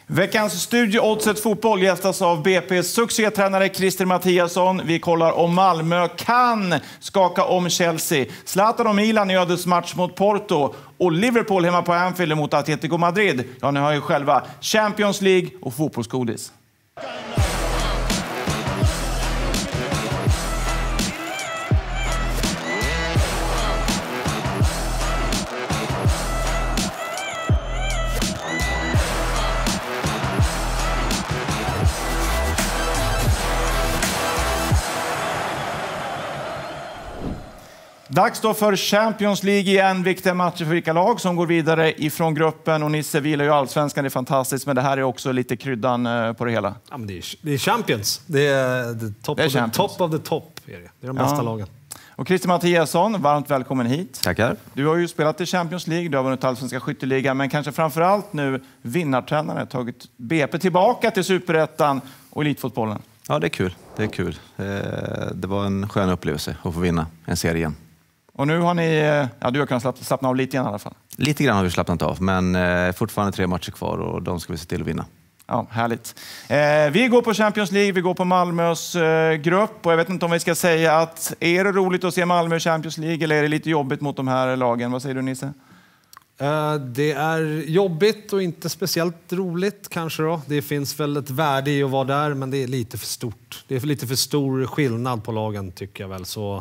Veckans Studio Oddset fotboll gästas av BP:s succétränare Christer Mattiasson. Vi kollar om Malmö kan skaka om Chelsea. Zlatan och Milan i ödesmatch mot Porto. Och Liverpool hemma på Anfield mot Atletico Madrid. Ja, ni har ju själva Champions League och fotbollsgodis. Dags då för Champions League igen. Viktiga matcher för vilka lag som går vidare ifrån gruppen. Och Nisse vilar ju allsvenskan, det är fantastiskt. Men det här är också lite kryddan på det hela. Ja, men det är Champions. Det är top of the top. Det är de bästa lagen. Och Christer Mattiasson, varmt välkommen hit. Tackar. Du har ju spelat i Champions League, du har vunnit allsvenska skytteligan. Men kanske framförallt nu vinnartränare, tagit BP tillbaka till Superettan och elitfotbollen. Ja, det är kul. Det var en skön upplevelse att få vinna en serie igen. Och nu har ni, du har kunnat slappna av lite igen i alla fall. Lite grann har vi slappnat av, men fortfarande 3 matcher kvar och de ska vi se till att vinna. Ja, härligt. Vi går på Champions League, vi går på Malmös grupp och jag vet inte om vi ska säga att är det roligt att se Malmö i Champions League eller är det lite jobbigt mot de här lagen? Vad säger du, Nisse? Det är jobbigt och inte speciellt roligt kanske då. Det finns väl ett värde i att vara där, men det är lite för stort. Det är lite för stor skillnad på lagen tycker jag väl, så...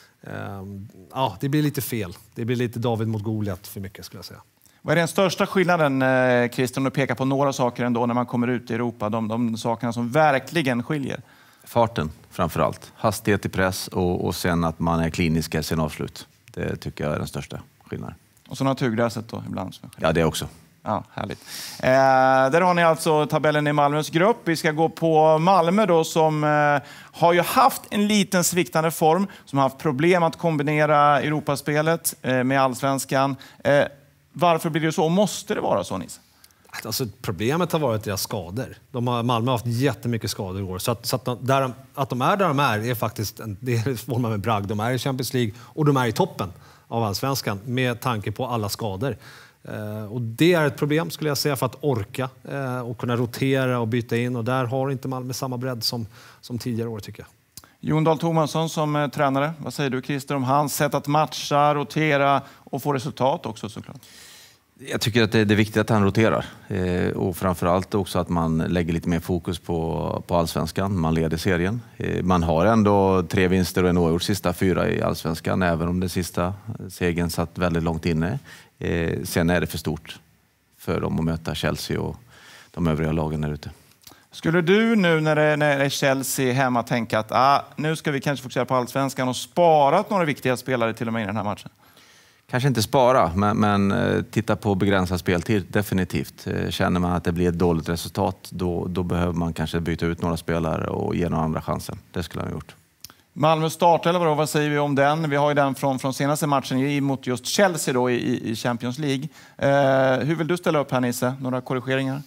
Ja, det blir lite fel. Det blir lite David mot Goliat för mycket skulle jag säga. Vad är den största skillnaden, Christian, om du pekar på några saker ändå när man kommer ut i Europa? De sakerna som verkligen skiljer? Farten framförallt. Hastighet i press och sen att man är klinisk sen avslut. Det tycker jag är den största skillnaden. Och så naturgräset då ibland? Ja, det också. Ja, härligt. Där har ni alltså tabellen i Malmös grupp. Vi ska gå på Malmö då som har ju haft en liten sviktande form. Som har haft problem att kombinera Europaspelet med allsvenskan. Varför blir det så? Och måste det vara så, Nisse? Alltså, problemet har varit deras skador. Malmö har haft jättemycket skador i år. Så att de är där de är faktiskt, det får man med bragd. De är i Champions League och de är i toppen av allsvenskan med tanke på alla skador. Och det är ett problem skulle jag säga för att orka och kunna rotera och byta in. Och där har inte Malmö samma bredd som tidigare år tycker jag. Jon Dahl Tomasson som tränare. Vad säger du, Christer, om hans sätt att matcha, rotera och få resultat också såklart? Jag tycker att det är viktigt att han roterar. Och framförallt också att man lägger lite mer fokus på allsvenskan. Man leder serien. Man har ändå 3 vinster och en oavgjord sista 4 i allsvenskan. Även om den sista segern satt väldigt långt inne. Sen är det för stort för dem att möta Chelsea och de övriga lagen där ute. Skulle du nu när det är Chelsea hemma tänka att nu ska vi kanske fokusera på allsvenskan och spara några viktiga spelare till och med i den här matchen? Kanske inte spara, men titta på begränsad speltid definitivt. Känner man att det blir ett dåligt resultat då behöver man kanske byta ut några spelare och ge några andra chansen. Det skulle han ha gjort. Malmö startelva då, vad säger vi om den? Vi har ju den från senaste matchen mot just Chelsea då i Champions League. Hur vill du ställa upp här, Nisse? Några korrigeringar?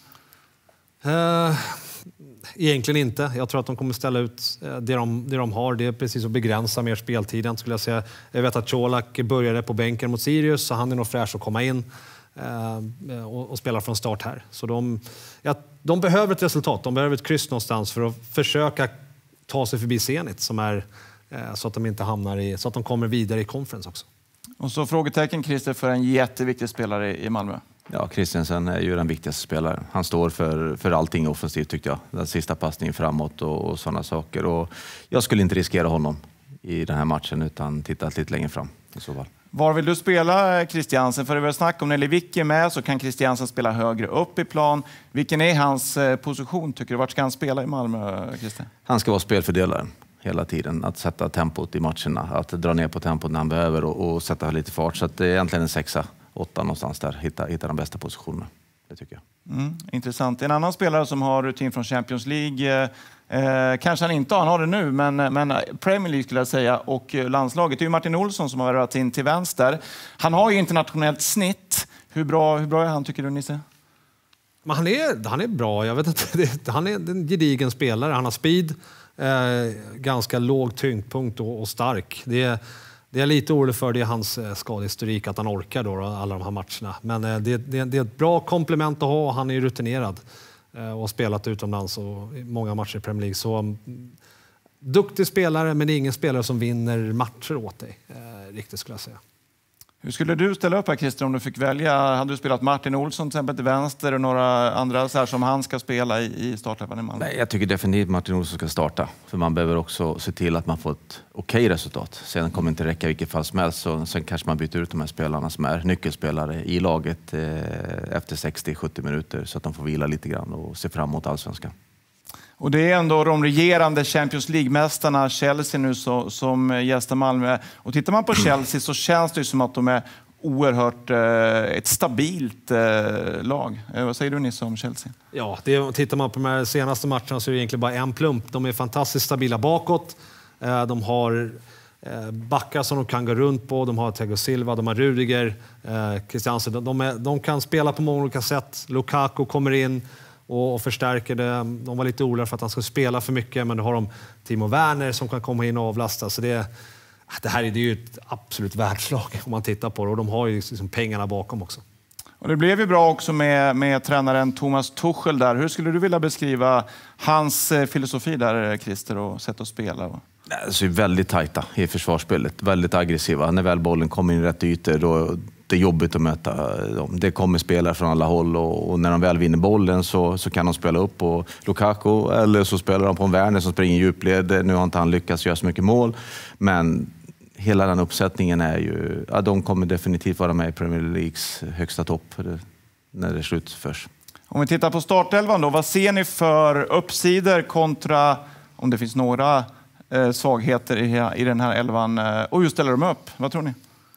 Egentligen inte. Jag tror att de kommer ställa ut det de har. Det är precis att begränsa mer speltiden skulle jag säga. Jag vet att Colak började på bänken mot Sirius så han är nog fräsch att komma in och spela från start här. Så de behöver ett resultat. De behöver ett kryss någonstans för att försöka ta sig förbi Zenit som är så att de inte hamnar så att de kommer vidare i conference också. Och så frågetecken, Christer, för en jätteviktig spelare i Malmö. Ja, Christensen är ju den viktigaste spelaren. Han står för allting offensivt tyckte jag. Den sista passningen framåt och sådana saker. Och jag skulle inte riskera honom i den här matchen utan titta lite längre fram i så fall. Var vill du spela Christiansen? För det var snack om när Lewicki är med så kan Christiansen spela högre upp i plan. Vilken är hans position tycker du? Vart ska han spela i Malmö, Christer? Han ska vara spelfördelaren hela tiden. Att sätta tempot i matcherna. Att dra ner på tempot när han behöver och sätta lite fart. Så att det är egentligen en 6-8 någonstans där. Hitta de bästa positionerna. Det tycker jag. Intressant. En annan spelare som har rutin från Champions League. Kanske han inte har det nu, men Premier League skulle jag säga och landslaget. Det är ju Martin Olsson som har rört in till vänster. Han har ju internationellt snitt. Hur bra är han tycker du, Nisse? Men han är bra. Jag vet inte. Han är en gedigen spelare. Han har speed, ganska låg tyngdpunkt och stark. Det är lite orolig för det hans skadehistorik att han orkar då alla de här matcherna. Men det är ett bra komplement att ha och han är ju rutinerad. och har spelat utomlands och i många matcher i Premier League. Så duktig spelare, men det är ingen spelare som vinner matcher åt dig, riktigt skulle jag säga. Hur skulle du ställa upp här, Christer, om du fick välja? Hade du spelat Martin Olsson till exempel till vänster och några andra så här, som han ska spela i startelvan i Malmö? Nej, jag tycker definitivt Martin Olsson ska starta. För man behöver också se till att man får ett okej resultat. Sen kommer det inte räcka i vilket fall som helst. Så sen kanske man byter ut de här spelarna som är nyckelspelare i laget efter 60-70 minuter. Så att de får vila lite grann och se fram emot allsvenskan. Och det är ändå de regerande Champions League-mästarna Chelsea nu som gästar Malmö. Och tittar man på Chelsea så känns det ju som att de är oerhört ett stabilt lag. Vad säger du, Nisse, om Chelsea? Ja, tittar man på de här senaste matcherna så är det egentligen bara en plump. De är fantastiskt stabila bakåt. De har backar som de kan gå runt på. De har Thiago Silva, de har Rudiger, Christiansen. De kan spela på många olika sätt. Lukaku kommer in och förstärker det. De var lite oroliga för att han ska spela för mycket, men då har de Timo Werner som kan komma in och avlasta. Så det här är ju ett absolut världslag om man tittar på det, och de har ju liksom pengarna bakom också. Och det blev ju bra också med tränaren Thomas Tuchel där. Hur skulle du vilja beskriva hans filosofi där, Christer, och sätt att spela? Alltså väldigt tajta i försvarsspelet, väldigt aggressiva. När väl bollen kommer in i rätt ytor, då det är jobbigt att möta dem. Det kommer spelare från alla håll och när de väl vinner bollen så kan de spela upp på Lukaku, eller så spelar de på en Werner som springer i djupled. Nu har inte han lyckats göra så mycket mål, men hela den uppsättningen är ju, ja, de kommer definitivt vara med i Premier Leagues högsta topp när det slutförs. Om vi tittar på startelvan då, vad ser ni för uppsidor kontra, om det finns några svagheter i den här elvan? Och hur ställer de upp? Vad tror ni?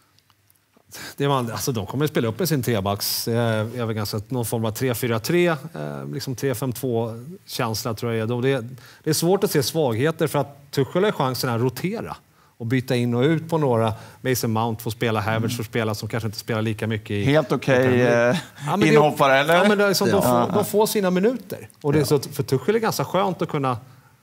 Alltså de kommer att spela upp med sin trebacks. Jag vet ganska någon form av 3-4-3, liksom 3-5-2-känsla tror jag. Det är svårt att se svagheter för att Tuchel har chansen att rotera och byta in och ut på några. Mason Mount får spela, Havertz får spela, som kanske inte spelar lika mycket. Helt okej inhoppare, eller? Ja, men det är som de får sina minuter. Och det är så, för Tuchel är ganska skönt att kunna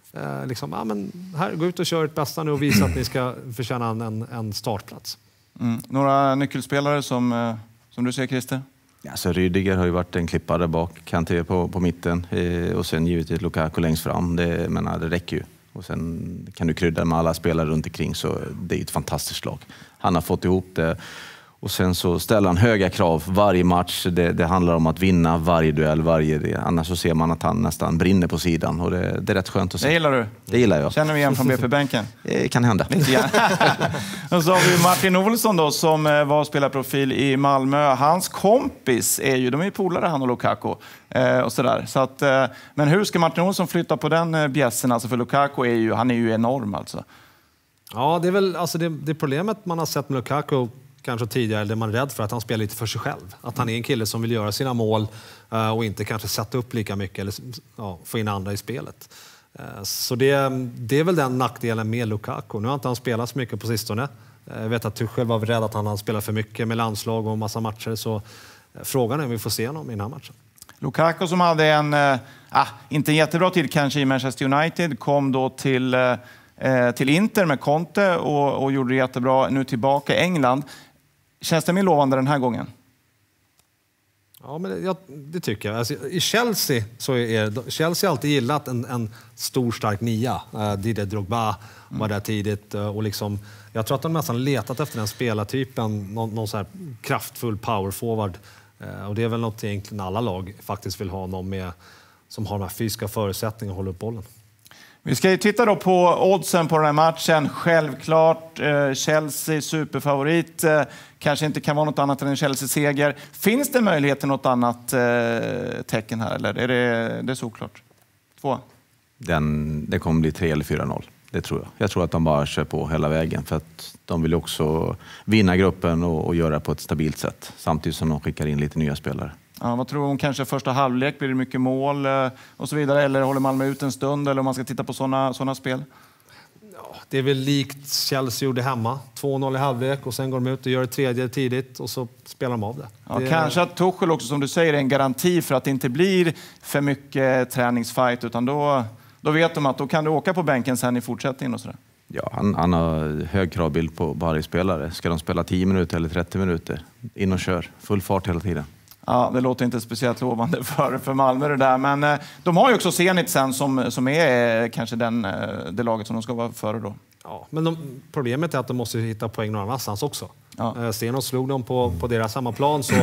gå ut och köra ett bästa nu och visa att ni ska förtjäna en startplats. Några nyckelspelare som du ser, Christer? Alltså Rydiger har ju varit en klippare bak, Kanté på mitten och sen givetvis Lukaku längst fram. Det räcker ju. Och sen kan du krydda med alla spelare runt omkring, så det är ett fantastiskt lag. Han har fått ihop det. Och sen så ställer han höga krav varje match. Det handlar om att vinna varje duell, annars så ser man att han nästan brinner på sidan. Och det är rätt skönt att se. Det gillar du? Det gillar jag. Känner vi igen från BP-bänken? Det kan hända. Och så har vi Martin Olsson då, som var spelarprofil i Malmö. Hans kompis de är polare, han och Lukaku. Och sådär. Så att, men hur ska Martin Olsson flytta på den bjässen? Alltså, för Lukaku han är ju enorm alltså. Ja, det är väl alltså det problemet man har sett med Lukaku kanske tidigare, där man är rädd för att han spelar lite för sig själv. Att han är en kille som vill göra sina mål och inte kanske sätta upp lika mycket eller få in andra i spelet. Så det är väl den nackdelen med Lukaku. Nu har inte han spelat så mycket på sistone. Jag vet att Tuchel var rädd att han hade spelat för mycket med landslag och massa matcher. Så frågan är om vi får se honom i den här matchen. Lukaku, som hade inte en jättebra tid kanske i Manchester United, kom då till Inter med Conte och gjorde det jättebra. Nu tillbaka i England. Känns det mer lovande den här gången? Ja, men det tycker jag. Alltså, i Chelsea så Chelsea har alltid gillat en stor stark nia. Didier Drogba var där tidigt och liksom, jag tror att de nästan letat efter den spelartypen, någon så här kraftfull power forward. Och det är väl något egentligen alla lag faktiskt vill ha, någon som har de här fysiska förutsättningarna att hålla upp bollen. Vi ska ju titta då på oddsen på den här matchen. Självklart Chelsea superfavorit. Kanske inte kan vara något annat än en Chelsea-seger. Finns det möjlighet till något annat tecken här, eller är det såklart? 2. Det kommer bli 3 eller 4-0. Det tror jag. Jag tror att de bara kör på hela vägen, för att de vill också vinna gruppen och göra det på ett stabilt sätt. Samtidigt som de skickar in lite nya spelare. Ja, vad tror du om kanske första halvlek? Blir det mycket mål och så vidare? Eller håller Malmö ut en stund? Eller om man ska titta på såna spel? Ja, det är väl likt Chelsea gjorde hemma. 2-0 i halvlek och sen går de ut och gör det tredje tidigt och så spelar de av det. Ja, kanske att Tuchel också, som du säger, är en garanti för att det inte blir för mycket träningsfight, utan då vet de att då kan du åka på bänken sen i fortsättningen och sådär. Ja, han har hög kravbild på varje spelare. Ska de spela 10 minuter eller 30 minuter? In och kör. Full fart hela tiden. Ja, det låter inte speciellt lovande för Malmö det där. Men de har ju också Zenit sen som är kanske det laget som de ska vara före då. Ja, men problemet är att de måste hitta poäng någon annanstans också. Ja. Stenås slog dem på deras hemmaplan, så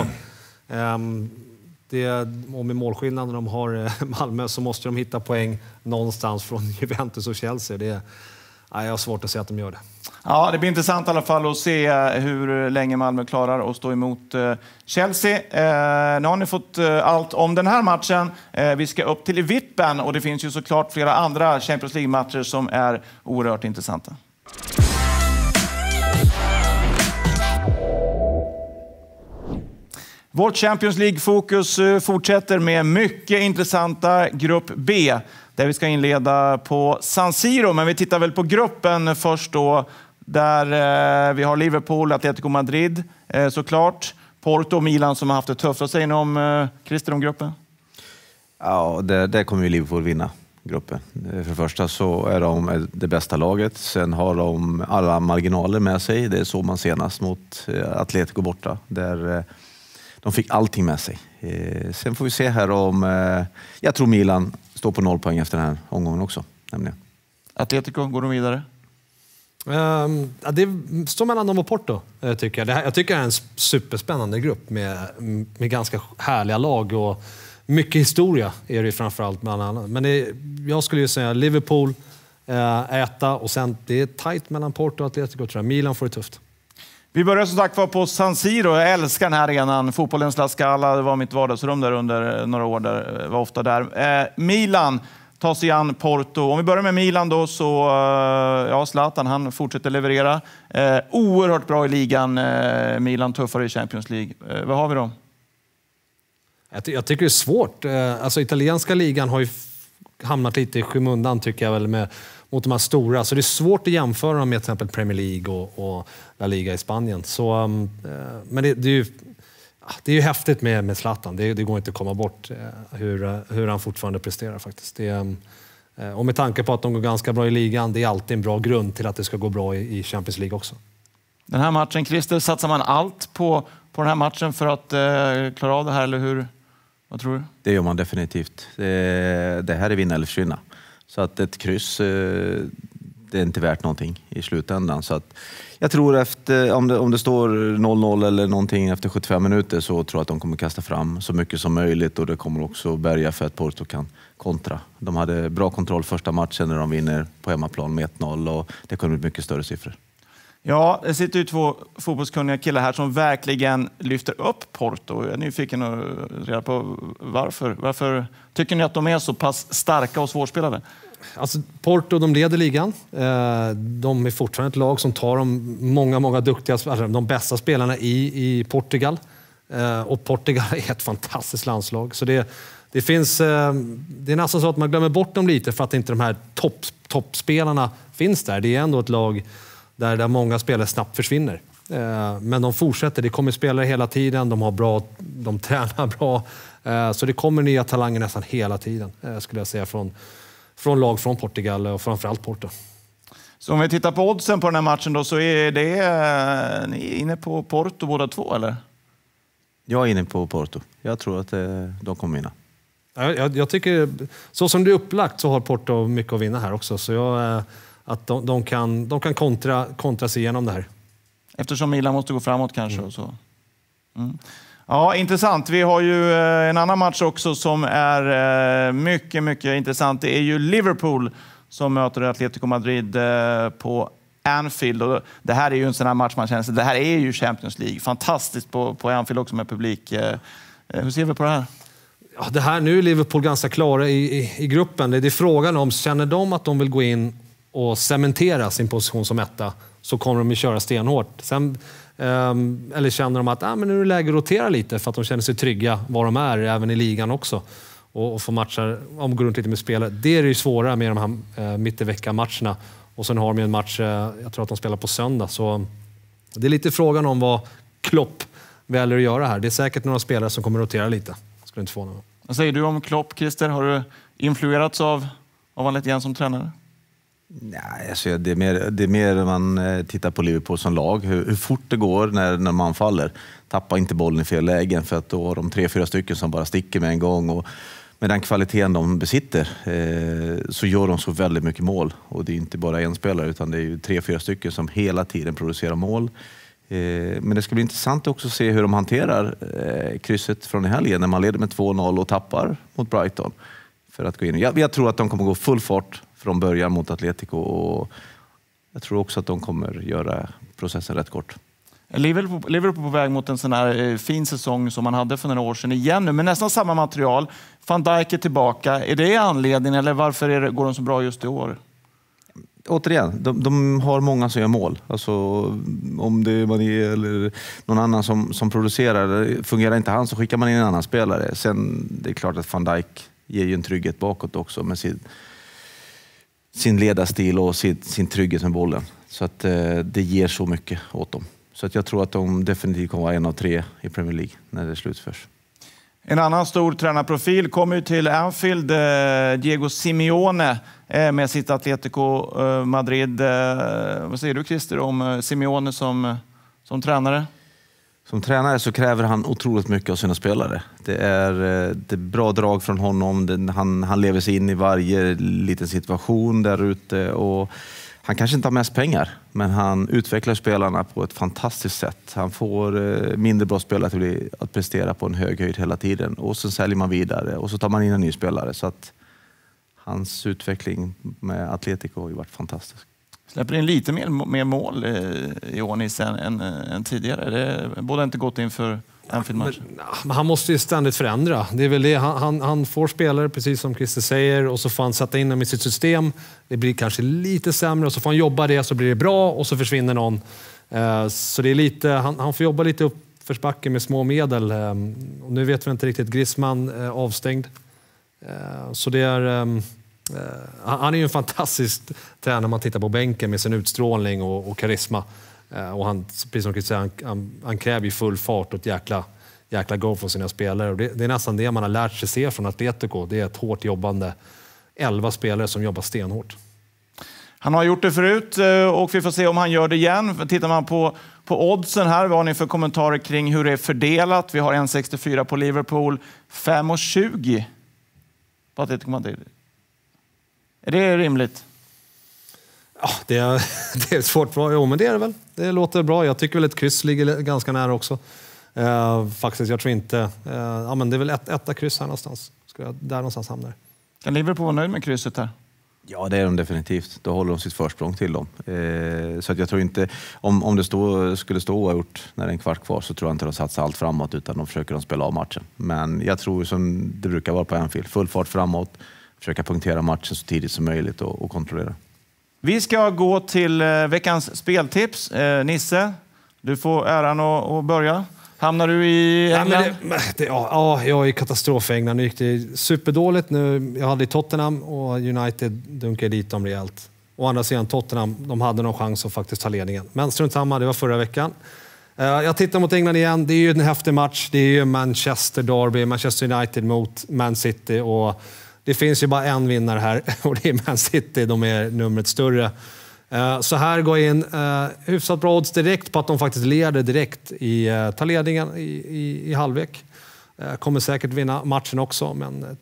och med målskillnaden de har Malmö så måste de hitta poäng någonstans från Juventus och Chelsea. Jag har svårt att se att de gör det. Ja, det blir intressant i alla fall att se hur länge Malmö klarar att stå emot Chelsea. Nu har ni fått allt om den här matchen. Vi ska upp till Vippen och det finns ju såklart flera andra Champions League-matcher som är oerhört intressanta. Vårt Champions League-fokus fortsätter med mycket intressanta Grupp B, där vi ska inleda på San Siro. Men vi tittar väl på gruppen först då, där vi har Liverpool, Atletico Madrid såklart. Porto och Milan som har haft det tufft. Vad säger ni om Christer om gruppen? Ja, där kommer ju Liverpool vinna gruppen. För det första så är de det bästa laget. Sen har de alla marginaler med sig. Det är så man senast mot Atletico borta. Där de fick allting med sig. Sen får vi se här om... jag tror Milan står på 0 poäng efter den här omgången också. Nämligen. Atletico, går de vidare? Det står mellan dem och Porto, tycker jag. Jag tycker det är en superspännande grupp med ganska härliga lag och mycket historia är det framförallt bland annat. Men jag skulle ju säga Liverpool äta och sen det är tajt mellan Porto och Atletico, tror jag. Milan får det tufft. Vi börjar som sagt på San Siro. Jag älskar den här arenan. Fotbollens La Scala, det var mitt vardagsrum där under några år. Där var ofta där. Milan tar sig an Porto. Om vi börjar med Milan då, så Zlatan, han fortsätter leverera. Oerhört bra i ligan. Milan tuffare i Champions League. Vad har vi då? Jag tycker det är svårt. Alltså italienska ligan har ju hamnat lite i skymundan, tycker jag väl, mot de här stora. Så det är svårt att jämföra med till exempel Premier League och La Liga i Spanien. Så, men det är ju häftigt med Zlatan. Det går inte att komma bort hur han fortfarande presterar faktiskt. Och med tanke på att de går ganska bra i ligan, det är alltid en bra grund till att det ska gå bra i Champions League också. Den här matchen, Christer, satsar man allt på den här matchen för att klara av det här, eller hur? Vad tror du? Det gör man definitivt. Det här är vinna eller försvinna. Så att ett kryss, det är inte värt någonting i slutändan. Så att jag tror efter, om det står 0-0 eller någonting efter 75 minuter, så tror jag att de kommer kasta fram så mycket som möjligt, och det kommer också bärga för att Porto kan kontra. De hade bra kontroll första matchen när de vinner på hemmaplan med 1-0, och det kommer bli mycket större siffror. Ja, det sitter ju 2 fotbollskunniga killar här som verkligen lyfter upp Porto. Jag är nyfiken att reda på varför. Varför tycker ni att de är så pass starka och svårspelade? Alltså, Porto, de leder ligan. De är fortfarande ett lag som tar många duktiga, alltså de bästa spelarna i Portugal. Och Portugal är ett fantastiskt landslag. Så det finns, det är nästan så att man glömmer bort dem lite för att inte de här toppspelarna finns där. Det är ändå ett lag där många spelare snabbt försvinner. Men de fortsätter, det kommer spelare hela tiden, de tränar bra. Så det kommer nya talanger nästan hela tiden, skulle jag säga, från lag från Portugal och framförallt Porto. Så om vi tittar på oddsen på den här matchen då, så är ni inne på Porto båda två, eller? Jag är inne på Porto. Jag tror att de kommer vinna. Jag tycker, så som det är upplagt, så har Porto mycket att vinna här också. Så att de kan kontra sig igenom det här. Eftersom Milan måste gå framåt kanske. Och så. Mm. Ja, intressant. Vi har ju en annan match också som är mycket intressant. Det är ju Liverpool som möter Atletico Madrid på Anfield. Och det här är ju en sån här match man känner sig. Det här är ju Champions League. Fantastiskt på Anfield också med publik. Hur ser vi på det här? Ja, det här, nu är Liverpool ganska klara i gruppen. Det är frågan om, känner de att de vill gå in och cementera sin position som etta, så kommer de ju köra stenhårt. Sen, eller känner de att men nu är det läge att rotera lite för att de känner sig trygga var de är, även i ligan också. Och få matcher, om de går runt lite med spelare. Det är ju svåra med de här mitt i veckan-matcherna. Och sen har de en match, jag tror att de spelar på söndag. Så det är lite frågan om vad Klopp väljer att göra här. Det är säkert några spelare som kommer rotera lite. Skulle inte få någon. Vad säger du om Klopp, Christer? Har du influerats av honom lite grann som tränare? Nej, alltså det är mer man tittar på Liverpool som lag. Hur fort det går när man faller. Tappa inte bollen i fel lägen, för att då har de 3-4 stycken som bara sticker med en gång. Och med den kvaliteten de besitter så gör de så väldigt mycket mål. Och det är inte bara en spelare, utan det är ju 3-4 stycken som hela tiden producerar mål. Men det ska bli intressant också att se hur de hanterar krysset från i helgen när man leder med 2-0 och tappar mot Brighton. För att gå in. Jag tror att de kommer gå full fart från början mot Atletico, och jag tror också att de kommer göra processen rätt kort. Liverpool på väg mot en sån här fin säsong som man hade för några år sedan igen nu, men nästan samma material. Van Dijk är tillbaka. Är det anledningen, eller varför går de så bra just i år? Återigen, de har många som gör mål. Alltså, om det är Mané eller någon annan som producerar, fungerar inte han så skickar man in en annan spelare. Sen det är klart att Van Dijk ger ju en trygghet bakåt också med sin ledarstil och sin trygghet med bollen. Så att det ger så mycket åt dem. Så att jag tror att de definitivt kommer vara 1 av 3 i Premier League när det slutförs. En annan stor tränarprofil kommer ju till Anfield, Diego Simeone med sitt Atletico Madrid. Vad säger du, Christer, om Simeone som tränare? Som tränare så kräver han otroligt mycket av sina spelare. Det är bra drag från honom. Han lever sig in i varje liten situation där ute, och han kanske inte har mest pengar, men han utvecklar spelarna på ett fantastiskt sätt. Han får mindre bra spelare att prestera på en hög höjd hela tiden, och sen säljer man vidare och så tar man in en ny spelare. Så att hans utveckling med Atletico har ju varit fantastisk. Släpper in lite mer mål i Onis än tidigare. Det borde inte gått in för Anfield-matchen. Men han måste ju ständigt förändra. Det är väl det. Han får spelare, precis som Christer säger, och så får han sätta in dem i sitt system. Det blir kanske lite sämre, och så får han jobba det, så blir det bra, och så försvinner någon. Så det är lite, han får jobba lite upp försbacken med små medel. Och nu vet vi inte riktigt, Griezmann avstängd. Så det är... han är ju en fantastisk tränare när man tittar på bänken med sin utstrålning och karisma. Och han, precis som Christer, han kräver ju full fart och ett jäkla go från sina spelare. Och det är nästan det man har lärt sig se från Atletico. Det är ett hårt jobbande 11 spelare som jobbar stenhårt. Han har gjort det förut, och vi får se om han gör det igen. Tittar man på oddsen här, vad har ni för kommentarer kring hur det är fördelat? Vi har 1,64 på Liverpool, 5,20 på Atletico Madrid. Är det rimligt? Ja, det är svårt. Jo, men det är det väl. Det låter bra. Jag tycker väl ett kryss ligger ganska nära också. Faktiskt, jag tror inte... men det är väl ett kryss här någonstans. Där någonstans hamnar. Kan Liverpool vara nöjd med krysset här? Ja, det är de definitivt. Då håller de sitt försprång till dem. Så att jag tror inte... Om det skulle stå oavgjort när det är en kvart kvar, så tror jag inte de satsar allt framåt, utan de försöker spela av matchen. Men jag tror, som det brukar vara på Anfield, full fart framåt. Försöka punktera matchen så tidigt som möjligt och kontrollera. Vi ska gå till veckans speltips. Nisse, du får äran att börja. Hamnar du i England? Ja, jag är katastrof i England. Det gick superdåligt nu. Jag hade i Tottenham, och United dunkade dit dem rejält. Å andra sidan, Tottenham, de hade någon chans att faktiskt ta ledningen. Men strunt samma, det var förra veckan. Jag tittar mot England igen. Det är ju en häftig match. Det är ju Manchester Derby, Manchester United mot Man City, och det finns ju bara en vinnare här, och det är Man City. De är numret större. Så här går in hyfsat bra odds direkt på att de faktiskt leder direkt ta ledningen i halvlek. Kommer säkert vinna matchen också, men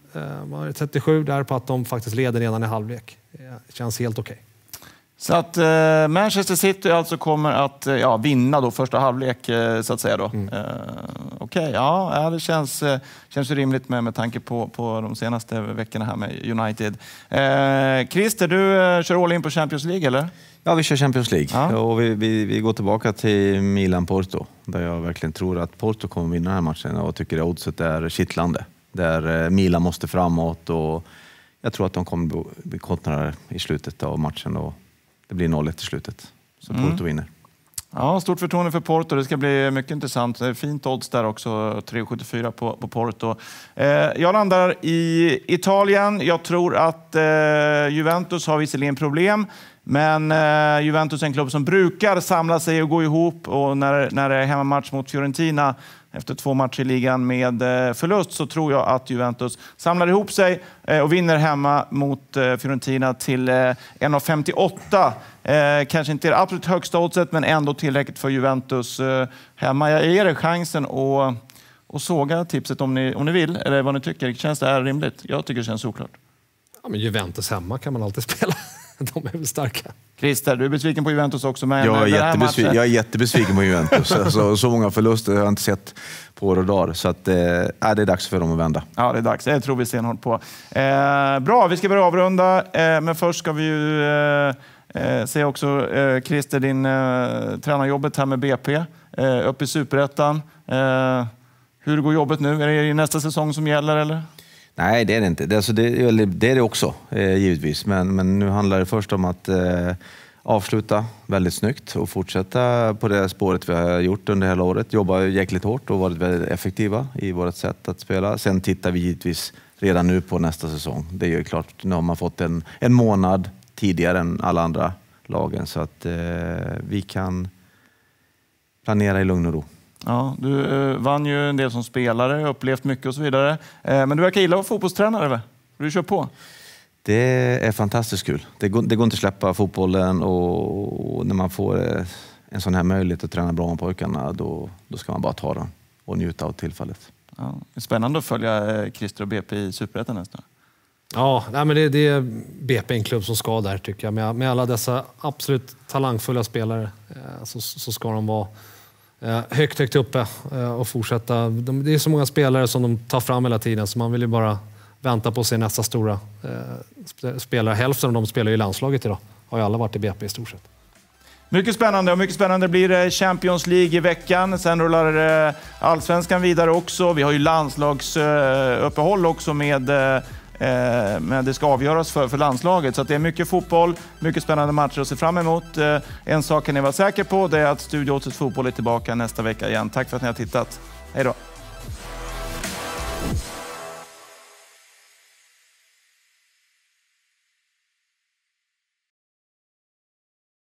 37 där på att de faktiskt leder redan i halvlek. Det känns helt okej. Så att Manchester City alltså kommer att vinna då första halvlek, så att säga då. Okej, ja, det känns ju rimligt med tanke på de senaste veckorna här med United. Christer, du kör all in på Champions League, eller? Ja, vi kör Champions League. Ja. Och vi går tillbaka till Milan-Porto, där jag verkligen tror att Porto kommer vinna den här matchen, och tycker att oddset är kittlande. Där Milan måste framåt, och jag tror att de kommer bli kontrare i slutet av matchen, och det blir 0-1 i slutet. Så Porto vinner. Ja, stort förtroende för Porto. Det ska bli mycket intressant. Fint odds där också. 3,74 på Porto. Jag landar i Italien. Jag tror att Juventus har visserligen problem. Men Juventus är en klubb som brukar samla sig och gå ihop. Och när det är hemmamatch mot Fiorentina efter 2 matcher i ligan med förlust, så tror jag att Juventus samlar ihop sig och vinner hemma mot Fiorentina till 1,58. Kanske inte det absolut högsta oddset, men ändå tillräckligt för Juventus hemma. Jag ger er chansen och såga tipset om ni vill, eller vad ni tycker. Känns det här rimligt? Jag tycker det känns såklart. Ja, men Juventus hemma kan man alltid spela. De är väl starka. Christer, du är besviken på Juventus också. Men jag är jättebesviken på Juventus. Alltså, så många förluster har jag inte sett på år och dagar. Så att, det är dags för dem att vända. Ja, det är dags. Det tror vi stenhårt på. Bra, vi ska börja avrunda. Men först ska vi ju se också, Christer, din tränarjobbet här med BP. Upp i Superettan. Hur går jobbet nu? Är det nästa säsong som gäller, eller? Nej, det är det inte. Det är det också, givetvis. Men nu handlar det först om att avsluta väldigt snyggt och fortsätta på det spåret vi har gjort under hela året. Jobba jäkligt hårt och varit väldigt effektiva i vårt sätt att spela. Sen tittar vi givetvis redan nu på nästa säsong. Det är ju klart, nu har man fått en månad tidigare än alla andra lagen, så att vi kan planera i lugn och ro. Ja, du vann ju en del som spelare, upplevt mycket och så vidare. Men du verkar gilla att vara fotbollstränare, va? Du kör på. Det är fantastiskt kul. Det går inte att släppa fotbollen, och när man får en sån här möjlighet att träna bra med pojkarna, då ska man bara ta den och njuta av tillfället. Ja, det är spännande att följa Christer och BP i Superettan nästan. Ja, nej, men det är BP en klubb som ska där, tycker jag. Med alla dessa absolut talangfulla spelare så ska de vara högt uppe och fortsätta. Det är så många spelare som de tar fram hela tiden, så man vill ju bara vänta på att se nästa stora spelare. Hälften av de spelar i landslaget idag. Har ju alla varit i BP i stort sett. Mycket spännande, och mycket spännande blir det Champions League i veckan. Sen rullar Allsvenskan vidare också. Vi har ju landslagsuppehåll också med det ska avgöras för landslaget. Så att det är mycket fotboll, mycket spännande matcher att se fram emot. En sak kan ni vara säker på, det är att Studio 81 Fotboll är tillbaka nästa vecka igen. Tack för att ni har tittat. Hej då!